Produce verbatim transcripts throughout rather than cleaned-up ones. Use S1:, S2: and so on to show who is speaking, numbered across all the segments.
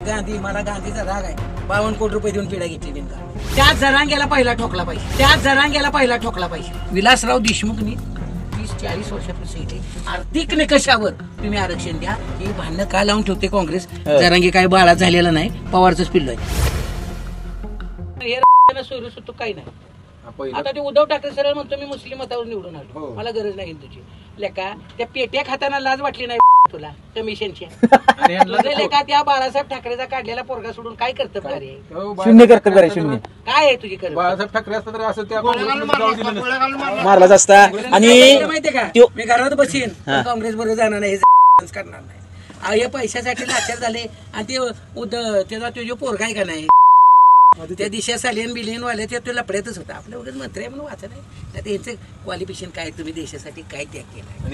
S1: गांधी मला गांधीचा राग आहे. बावन्न कोटी रुपये देऊन पिढा घेतली बिनका. त्याच जरांग्याला पहिला ठोकला पाहिजे. त्याच जरांग्याला पहिला ठोकला पाहिजे. विलासराव देशमुखनी तीस चाळीस वर्षापासून आर्थिक निकषावर तुम्ही आरक्षण द्या. ही भांडणं का लावून ठेवते काँग्रेस? जरांगी काय बाळा झालेला नाही, पवारच पिल्लो आहे. सोयरू सुतू काही नाही. आता ते उद्धव ठाकरे सरळ म्हणतो मी मुस्लिम मतावर निवडून आलो, मला गरज नाही तुझी. लेका त्या पेट्या खाताना लाज वाटली नाही तुला कमिशनची? लेका त्या बाळासाहेब ठाकरेचा काढलेला पोरगा सोडून काय कर्तव्य
S2: शून्य कर्तव्य शून्य
S1: काय आहे तुझी?
S3: बाळासाहेब ठाकरे असतं तर असं त्या
S2: मारलाच असता. आणि
S1: माहितीये का, मी घरात बसीन काँग्रेस बरोबर जाणार नाही, करणार नाही. हे पैशासाठी लाचार झाले. आणि ते उद्धव त्याचा तो जो पोरगा आहे का नाही, त्या दिशा सालियन बिलियन वाले ते लपड्यातच होता. आपल्या वगैरे मंत्री आहे म्हणून वाचत नाही. त्यांचं क्वालिफिकेशन काय, तुम्ही देशासाठी काय त्याग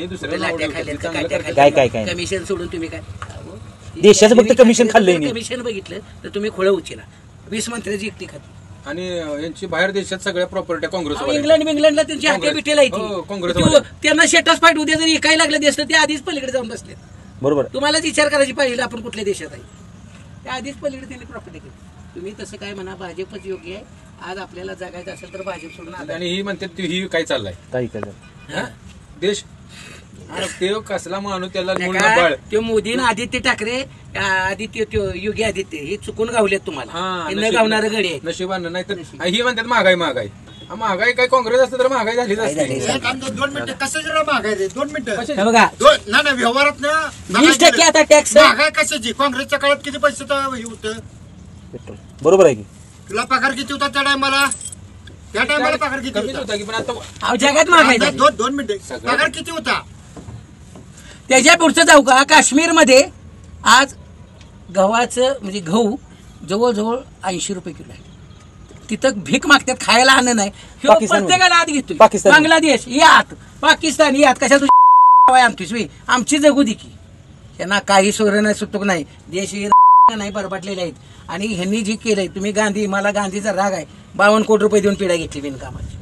S1: केला?
S2: काय काय काय
S1: कमिशन सोडून तुम्ही काय
S2: देशाचं फक्त कमिशन खाल्लंय?
S1: कमिशन बघितलं तर तुम्ही खोळं उचला. वीस मंत्र्याची एकटी खाती.
S3: आणि यांची बाहेर देशात सगळ्या प्रॉपर्टी काँग्रेस,
S1: इंग्लंड इंग्लंडला त्यांची हाके बिटेला त्यांना शेटस फाईट उद्या जरी काय लागलं देश ते आधीच पलीकडे जाऊन बसले.
S2: बरोबर,
S1: तुम्हालाच विचार करायची पाहिजे आपण कुठल्या देशात आहे. त्या आधीच पलीकडे त्यांनी प्रॉपर्टी केली. तुम्ही तसं काय म्हणा, भाजपच योग्य आहे. आज आपल्याला जगायचं असेल तर भाजप सोडून.
S3: आणि ही म्हणतात ही काय चाललाय,
S2: काही काय
S3: देश ते कसला माणूस त्याला
S1: ते मोदी आदित्य ठाकरे, आदित्य योगी आदित्य हे चुकून गावलेत तुम्हाला. न गावणारे गडी आहे
S3: नशिबानं. नाही तर ही म्हणतात महागाई महागाई महागाई काय काँग्रेस असतं तर महागाई झालीच असते.
S4: दोन मिनिटं कसं महागाई दोन मिनिटं
S1: बघा
S4: ना ना व्यवहारात ना
S1: वीस टक्के आता टॅक्स
S4: महागाई कशाची? काँग्रेसच्या काळात किती पैसे होतं?
S2: बरोबर आहे की.
S4: तुला पगार किती होता त्या टायमाला? त्या टायमाला पगार किती होता?
S3: पण आता
S1: जगात महागाई
S4: दोन दोन मिनिटं पगार किती होता?
S1: त्याच्या पुढचं जाऊ का, काश्मीर मध्ये आज गव्हाचं म्हणजे गहू जवळजवळ ऐंशी रुपये किलो आहे. तिथं भीक मागतात, खायला अन्न नाही. प्रत्येकाला आत घेतोय. बांगलादेश यात, पाकिस्तान यात. कशा तुझी आमची आमची जगू दे की. त्यांना काही सोयरे नाही, सुतूक नाही. देश नाही बरबाटलेले आहेत. आणि ह्यांनी जे केलंय, तुम्ही गांधी मला गांधीचा राग आहे. बावन्न कोटी रुपये देऊन पिढा घेतली बिनकामाची.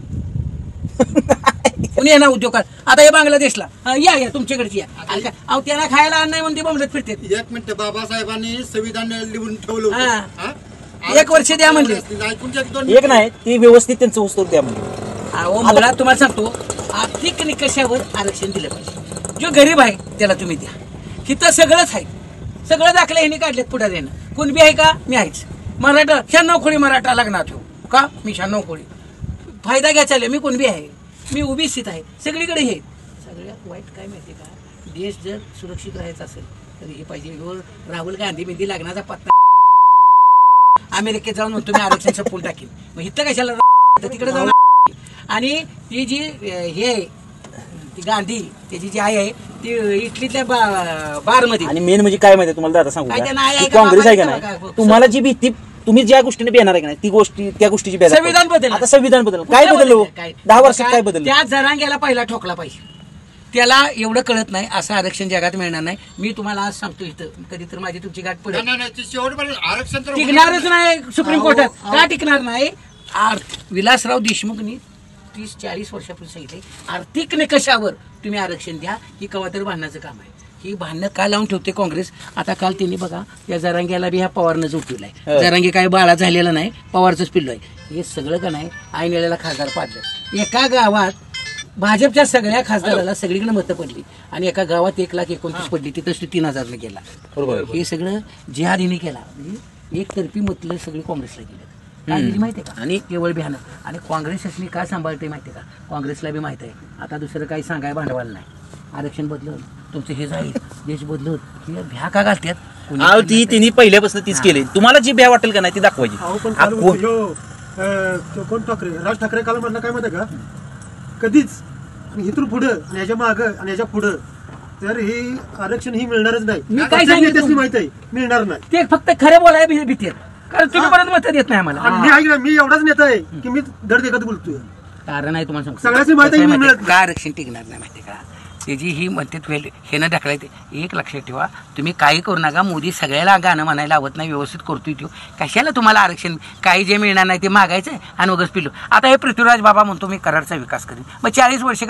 S1: कुणी ना उद्योग. आता हे बांगलादेशला या या तुमच्याकडची या. अहो त्यांना खायला अन्न नाही म्हणून ते बोंबलत फिरते.
S4: एक मिनिट, बाबासाहेबांनी संविधान लिहून ठेवलं,
S1: एक वर्ष द्या म्हणले.
S2: एक नाही, ती व्यवस्थित त्यांचं वस्तू द्या म्हणजे.
S1: अहो मला तुम्हाला सांगतो, आर्थिक निकषावर आरक्षण दिलं पाहिजे. जो गरीब आहे त्याला तुम्ही द्या. इथं सगळंच आहे, सगळं दाखले ह्यांनी काढलेत पुढे देणं. कुणबी आहे का? मी आहेच. मराठा शहाण्णव खोळी मराठा लग्नात ठेवू का? मी शहाण्णव खोळी. फायदा घ्या चालेल, मी कुणबी आहे, मी ओबीसीत आहे. सगळीकडे हे सगळ्यात वाईट काय माहिती का, देश जर सुरक्षित राहायचा असेल तर हे पाहिजे. राहुल गांधी मेहंदी लग्नाचा पत्ता अमेरिकेत जाऊन म्हणतो मी आरक्षण संपवून टाकेन. मग इथं कशाला तिकडे जाऊन. आणि ती जी हे ती गांधी त्याची जी आई आहे ती इटलीतल्या बार मध्ये.
S2: आणि मेन म्हणजे काय माहिती तुम्हाला दादा सांगू,
S1: काँग्रेस
S2: आहे का नाही, तुम्हाला जी भीती तुम्ही ज्या गोष्टीने बेणार आहे का नाही, ती गोष्टी त्या गोष्टीची
S1: संविधान बदल.
S2: आता संविधान बदल काय बदललं? दहा वर्षात काय बदललं?
S1: त्या जरांग्याला पहिला ठोकला पाहिजे. त्याला एवढं कळत नाही, असं आरक्षण जगात मिळणार नाही. मी तुम्हाला आज सांगतो, इथं कधी तर माझी तुमची गाठ पडेल.
S4: आरक्षण
S1: टिकणारच नाही सुप्रीम कोर्टात. का टिकणार नाही? विलासराव देशमुखनी तीस चाळीस वर्षापूर्वी सांगितले, आर्थिक निकषावर तुम्ही आरक्षण द्या. ही कवातर भांडणाचं काम आहे. ही भांडणं का लावून ठेवते काँग्रेस? आता काल त्यांनी बघा या जरांग्याला बी ह्या पवारनं उठवलाय. जरांगी काय बाळा झालेला नाही, पवारचंच पिल्लो आहे. हे सगळं का नाही ऐन वेळेला खासदार पाडलं. एका गावात भाजपच्या सगळ्या खासदाराला सगळीकडे मतं पडली आणि एका गावात एक लाख एकोणतीस पडली, तिथंच तीन हजारला गेला. हे सगळं जिहादीने केला. म्हणजे एकतर्फी मतलं सगळी काँग्रेसला गेलं. काय दिली माहितीये का? आणि केवळ भ्यानं. आणि काँग्रेसनी काय सांभाळते माहितीये का? काँग्रेसला बी माहिती आहे आता दुसरं काही सांगाय भांडवल नाही. आरक्षण बदलून तुमचं हे जाईल, देश बदलून हे भ्या का घालतात?
S2: ती त्यांनी पहिल्यापासून तीच केली. तुम्हाला जी भ्या वाटेल का नाही ती दाखवायची.
S4: कोण ठाकरे, राज ठाकरे काल म्हणलं काय माहिती का, कधीच इथून पुढं आणि याच्या मागं आणि याच्या पुढं तर हे आरक्षण ही मिळणारच नाही.
S1: मी काय सांगितलं
S4: माहिती आहे, मिळणार नाही.
S1: ते फक्त खरं बोलायला भीती, कारण तुम्ही परत मत देत नाही आम्हाला.
S4: मी ऐकलं, मी एवढाच नेता आहे की मी दर देखत बोलतोय.
S1: कारण आहे तुम्हाला सांगतो,
S4: सगळ्याची माहिती मिळत
S1: का आरक्षण टिकणार नाही माहिती का? त्याची ही म्हणतात वेळ हे न ढकलायचे. एक लक्षात ठेवा, तुम्ही काही करू नका. मोदी सगळ्याला गाणं म्हणायला आवत नाही, व्यवस्थित करतोय तो. कशाला तुम्हाला आरक्षण? काही जे मिळणार नाही ते मागायचं आणि वगैरे पिलो. आता हे पृथ्वीराज बाबा म्हणतो मी कराडचा विकास करीन. मग चाळीस वर्ष काय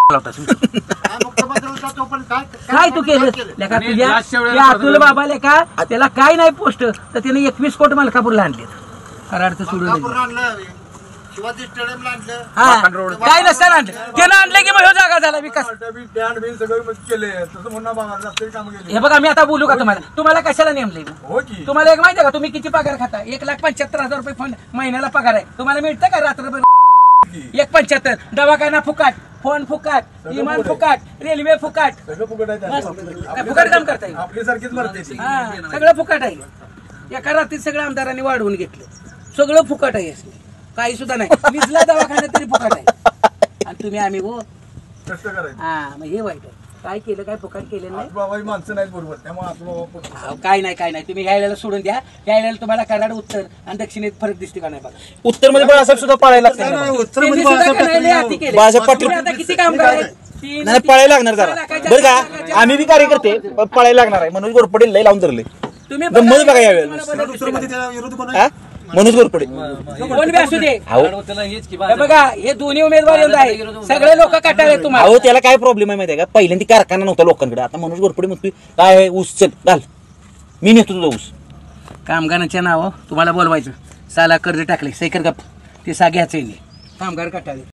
S1: लावता तुम्ही.
S4: काय मुख्यमंत्री होता तो पण काय
S1: काय तू केलं लेका
S3: आणि
S1: तुझ्या
S3: लास्टच्या वेळेला
S1: त्या अतुल बाबा लेका त्याला काय नाही पोस्ट तर त्याने एकवीस कोट मलकापूरला आणले कराडचं सोडून
S4: मलकापूरला
S1: दिलं.
S4: आणलं शिवाजी स्टेडियमला आणलं
S1: हा
S3: पाखंड रोड.
S1: काय नसताना आणलं त्यानं आणलं की मग ह्यो जागा झाला विकास.
S5: बँड बिल सगळं केले तसं म्हणणं बघा रस्त्याची कामं केली
S1: हे बघा मी आता बोलू का तुम्हाला तुम्हाला कशाला नेमले
S5: हो की
S1: तुम्हाला एक माहिती आहे का तुम्ही किती पगार खाता एक लाख पंच्याहत्तर हजार रुपये फंड महिन्याला पगार आहे तुम्हाला मिळतं का रात्रभर एक पंच्याहत्तर दवाखाना फुकाट फोन फुकाट विमान फुकाट रेल्वे फुकाट
S5: सगळं फुकट आहे
S1: बस.
S5: त्यांना.
S1: काय फुकाट काम करता येईल
S5: आपली सारखीच भरते ती.
S1: हा सगळं फुकाट आहे एका रात्रीत सगळं आमदारांनी वाढवून घेतलं सगळं फुकाट आहे असं. काही सुद्धा नाही निजला दवाखाना तरी फुकाट आहे आणि तुम्ही आम्ही हो
S5: कष्ट करायचं
S1: हा मग हे वाईट आहे काय केलं काय फुकाट केलं नाही
S5: बाबा ही माणसं नाहीत बरोबर त्यामुळे आजोबा
S1: अहो, काय नाही काय नाही तुम्ही ह्या वेळेला सोडून द्या ह्या वेळेला तुम्हाला कराड उत्तर आणि दक्षिणेत फरक दिसते का नाही बघा
S2: उत्तर मध्ये बाळासाहेब सुद्धा पळायला
S4: नाही, नाही,
S2: लागतं
S4: उत्तरमध्ये
S1: त्यांनी सुद्धा
S4: बाळासाहेब
S1: का नाही लय
S4: ठाकरे
S1: हाती केले.
S2: बाळासाहेब पाटील-
S1: तुम्ही आता किती काम करायचं तीन-
S2: नाही पळायला लागणार
S1: सहा
S2: जरा
S1: लाखाच्या-
S2: बरं
S1: सहा
S2: का
S1: लाखाच्या-
S2: आम्ही बी कार्यकर्ते पण पळायला लागणार आहे मनोज गोरपडे लय लावून धरले
S1: तुम्ही
S2: गंमत बघा यावेळेला.
S1: तुम्हाला बदल दिसते का?
S4: उत्तरमध्ये त्याला विरोध कोण
S2: हा
S4: आहे
S2: मनोज गोरपडे
S1: कोण बी असू दे
S2: अहो
S1: हे बघा हे दोन्ही उमेदवार येत आहे सगळे लोक कटाळे तुम्हाला
S2: अहो त्याला काय प्रॉब्लेम आहे माहिती आहे का पहिल्यांदा कारखाना नव्हता लोकांकडे आता मनोज गोरपडे म्हणतोय काय आहे, ऊस चल घाल मी नेतो तुझा ऊस
S1: कामगारांच्या नाव तुम्हाला बोलवायचं साला कर्ज टाकले सैकर गप ते सा घ्यायचं कामगार कटाळे